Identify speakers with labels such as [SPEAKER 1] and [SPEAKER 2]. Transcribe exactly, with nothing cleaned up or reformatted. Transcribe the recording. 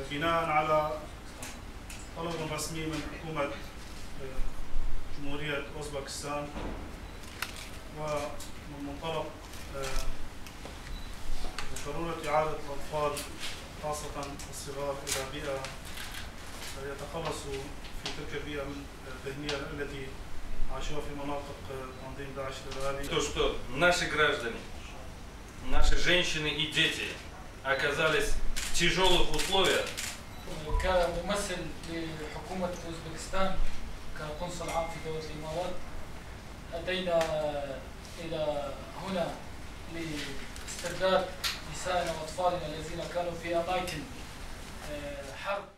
[SPEAKER 1] بناء على طلب رسمي من حكومة جمهورية أوزبكستان ومن منطلق ضرورة إعادة الأطفال خاصة الصغار إلى بيئة يتخلصوا في تلك البيئة من الذهنية التي عاشوها في مناطق تنظيم داعش الإرهابي.
[SPEAKER 2] То, что наши граждане, наши женщины и дети оказались в тяжелых условиях.
[SPEAKER 3] كممثل لحكومة أوزبكستان كقنصل عام في دولة الإمارات أتينا إلى هنا لاسترداد نسائنا وأطفالنا الذين كانوا في أماكن حرب.